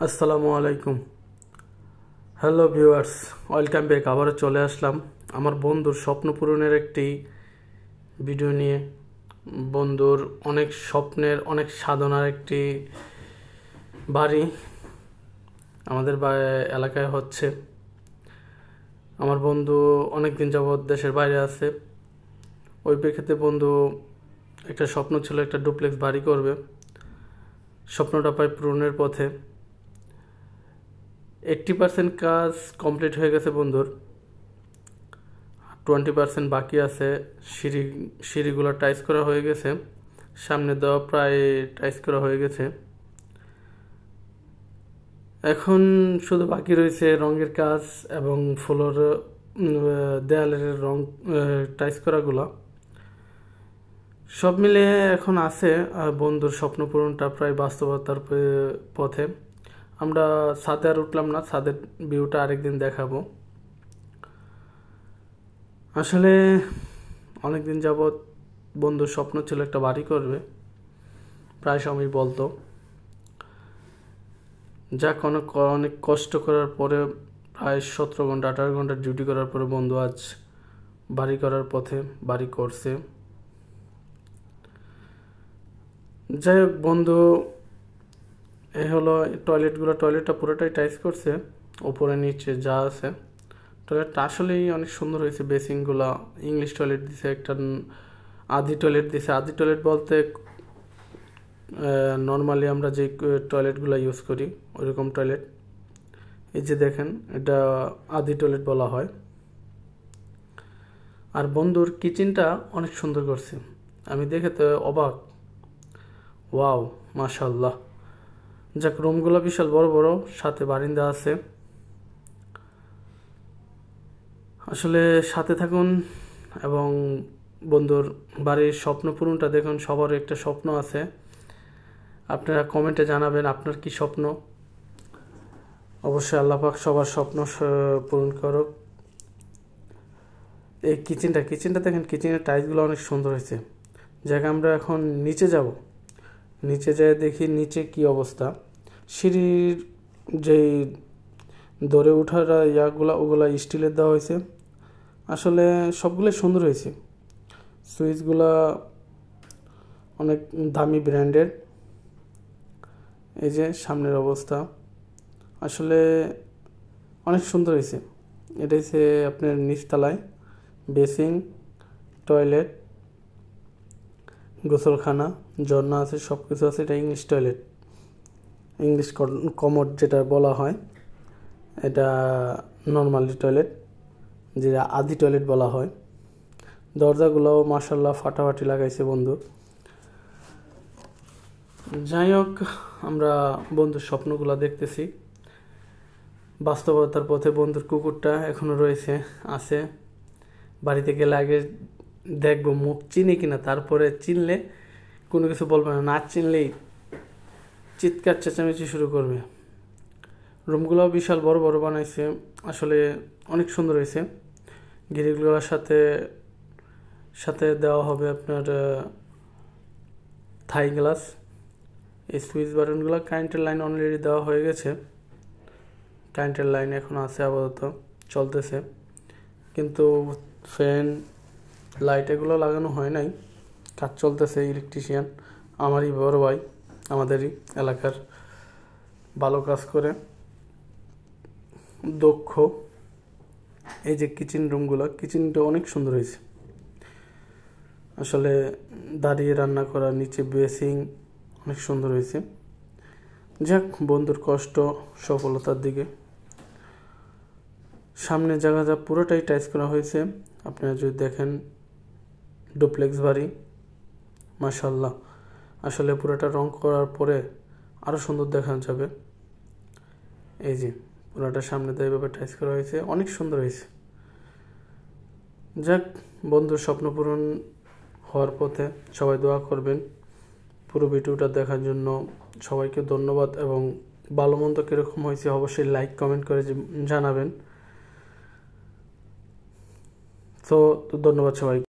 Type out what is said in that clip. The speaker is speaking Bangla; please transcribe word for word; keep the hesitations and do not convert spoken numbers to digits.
আসসালামু আলাইকুম। Hello viewers, welcome back. আবারও চলে আসলাম আমার বন্ধুর স্বপ্ন পূরণের একটি ভিডিও নিয়ে। বন্ধুর অনেক স্বপ্নের, অনেক সাধনার একটি বাড়ি আমাদের এলাকায় হচ্ছে। আমার বন্ধু অনেক দিন যাবৎ দেশের বাইরে আছে। ওই প্রেক্ষিতে বন্ধু একটা স্বপ্ন ছিল, একটা ডুপ্লেক্স বাড়ি করবে। স্বপ্নটা প্রায় পূরণের পথে। এইট্টি পার্সেন্ট কাজ কমপ্লিট হয়ে গেছে বন্ধুর, টোয়েন্টি পার্সেন্ট বাকি আছে। সিঁড়ি সিঁড়িগুলো টাইস করা হয়ে গেছে, সামনে দেওয়া প্রায় টাইস করা হয়ে গেছে। এখন শুধু বাকি রয়েছে রঙের কাজ এবং ফ্লোর, দেয়ালের রং টাইস করাগুলো সব মিলে এখন আছে। বন্ধুর স্বপ্ন পূরণটা প্রায় বাস্তবতার পথে। আমরা ছাদে আর উঠলাম না, ছাদের ভিউটা আরেকদিন দেখাবো। আসলে অনেকদিন যাবৎ বন্ধুর স্বপ্ন ছিল একটা বাড়ি করবে, প্রায় সময় বলতো। যাক, অনেক অনেক কষ্ট করার পরে, প্রায় সতেরো ঘন্টা আঠারো ঘন্টা ডিউটি করার পরে বন্ধু আজ বাড়ি করার পথে, বাড়ি করছে। যাই হোক, বন্ধু এ হলো টয়লেটগুলো, টয়লেটটা পুরোটাই টাইস করছে, ওপরে নিচে যা আছে। টয়লেটটা আসলেই অনেক সুন্দর হয়েছে। বেসিনগুলো ইংলিশ টয়লেট দিছে, একটা আদি টয়লেট দিছে। আদি টয়লেট বলতে নর্মালি আমরা যে টয়লেটগুলো ইউজ করি ওইরকম টয়লেট। এই যে দেখেন, এটা আদি টয়লেট বলা হয়। আর বন্ধুর কিচেনটা অনেক সুন্দর করছে, আমি দেখে তো অবাক। ওয়াও, মাশাআল্লাহ। যাক, রুমগুলো বিশাল বড় বড়, সাথে বারিন্দা আছে। আসলে সাথে থাকুন এবং বন্ধুর বাড়ির স্বপ্ন পূরণটা দেখুন। সবার একটা স্বপ্ন আছে, আপনারা কমেন্টে জানাবেন আপনার কি স্বপ্ন। অবশ্যই আল্লাহ পাক সবার স্বপ্ন পূরণ করুক। এই কিচেনটা কিচেনটা দেখেন, কিচেনের টাইলসগুলো অনেক সুন্দর হয়েছে। যাকে আমরা এখন নিচে যাব, নিচে যেয়ে দেখি নিচে কি অবস্থা। সিঁড়ির যেই দৌড়ে ওঠার ইয়াগুলা, ওগুলা স্টিলের দেওয়া হয়েছে। আসলে সবগুলোই সুন্দর হয়েছে। সুইচগুলা অনেক দামি ব্র্যান্ডের। এই যে সামনের অবস্থা, আসলে অনেক সুন্দর হয়েছে। এটা হচ্ছে আপনার নিচতলায় বেসিন, টয়লেট, গোসলখানা, ঝর্ণা আছে, সব কিছু আছে। এটা ইংলিশ টয়লেট, ইংলিশ কমোড যেটা বলা হয়। এটা নর্মালি টয়লেট, যেটা আদি টয়লেট বলা হয়। দরজাগুলোও মাশাআল্লাহ ফাটাফাটি লাগাইছে বন্ধু। যাই হোক, আমরা বন্ধুর স্বপ্নগুলো দেখতেছি বাস্তবতার পথে। বন্ধুর কুকুরটা এখনো রয়েছে, আছে। বাড়িতে গেলে আগে দেখবো মুখ চিনি কিনা, তারপরে চিনলে কোনো কিছু বলবে না, না চিনলেই চিৎকার চেঁচামেচি শুরু করবে। রুমগুলোও বিশাল বড় বড় বানাইছে, আসলে অনেক সুন্দর হয়েছে। গ্রিলগুলোর সাথে সাথে দেওয়া হবে আপনার থাই গ্লাস। এই সুইচ বাটনগুলো, কারেন্টের লাইন অলরেডি দেওয়া হয়ে গেছে। কারেন্টের লাইন এখন আছে, আপাতত চলতেছে, কিন্তু ফ্যান, লাইট এগুলো লাগানো হয় নাই, কাজ চলতেছে। ইলেকট্রিশিয়ান আমারই বড় ভাই, আমাদেরই এলাকার, ভালো কাজ করে, দক্ষ। এই যে কিচেন রুমগুলো, কিচেনটা অনেক সুন্দর হয়েছে। আসলে দাঁড়িয়ে রান্না করা, নিচে বেসিং অনেক সুন্দর হয়েছে। যাক, বন্ধুর কষ্ট সফলতার দিকে। সামনে জায়গা যা পুরোটাই টাইস করা হয়েছে। আপনারা যদি দেখেন, ডুপ্লেক্স বাড়ি, মাশাআল্লাহ। আসলে পুরোটা রং করার পরে আরও সুন্দর দেখা যাবে। এই যে পুরোটা সামনে দিয়ে এভাবে টাইস করা হয়েছে, অনেক সুন্দর হয়েছে। যাক, বন্ধুর স্বপ্ন পূরণ হওয়ার পথে। সবাই দোয়া করবেন। পুরো ভিডিওটা দেখার জন্য সবাইকে ধন্যবাদ, এবং ভালো মন্দ কীরকম হয়েছে অবশ্যই লাইক কমেন্ট করে জানাবেন। তো ধন্যবাদ সবাই।